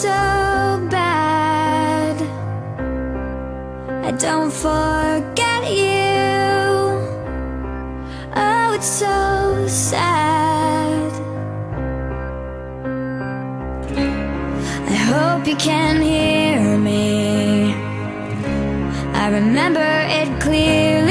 so bad. I don't forget you. Oh, it's so sad. I hope you can hear me. I remember it clearly.